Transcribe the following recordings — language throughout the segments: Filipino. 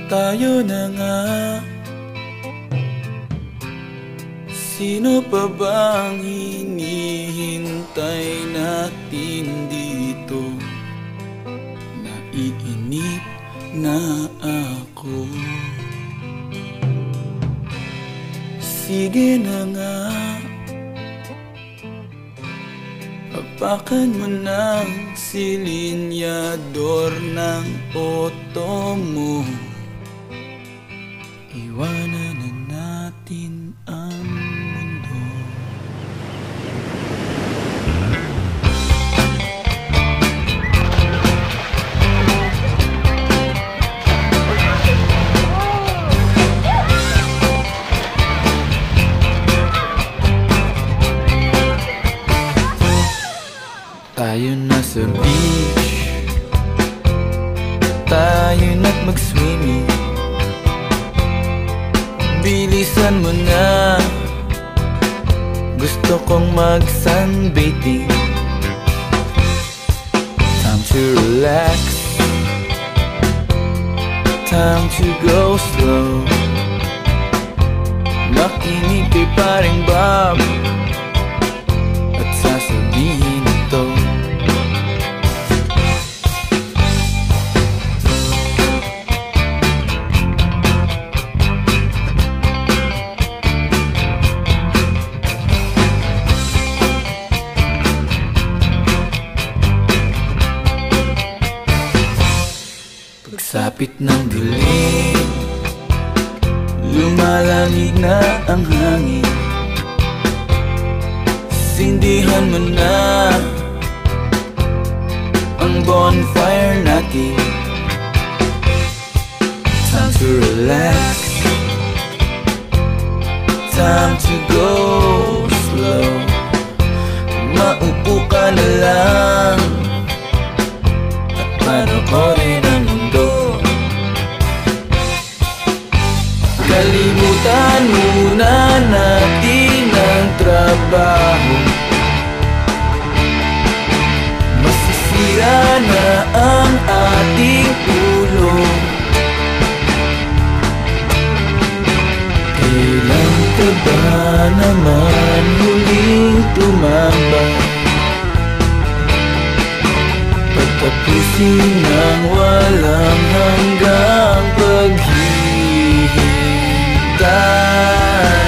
Tayo na nga. Sino pa bang hinihintay natin dito? Naiinip na ako. Sige na nga, apakan mo ng silinyador ng auto mo. Iwanan na natin ang mundo. Tayo na sa beach, tayo na't mag-swimming. Bilisan mo na, gusto kong mag-sunbathing. Time to relax, time to go slow. Makinig kay paring Bob at sasabihin ito. Pagsapit ng dilim, lumalamig na ang hangin. Sindihan mo na ang bonfire natin. Time to relax, time to go slow. Maupo ka na lang at panoorin ang mundo. Kalimutan muna natin ang trabaho. Masisira na ang ating ulo. Kailan ka ba naman huling tumambay? Pagtapusin ng walang hanggang paghihintay.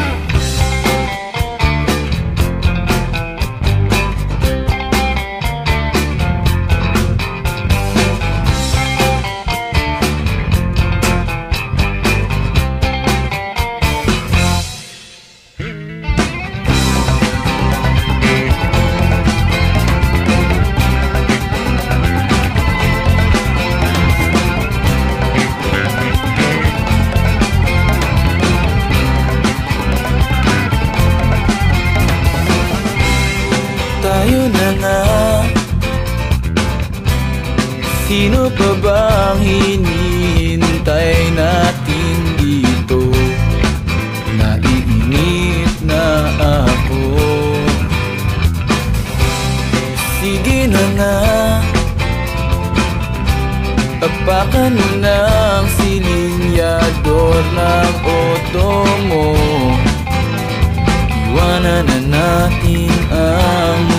Tayo na nga. Sino pa bang hinihintay natin dito? Naiinip na ako. Sige na nga, apakan mo ng silinyador ng auto mo. Iwanan na natin ang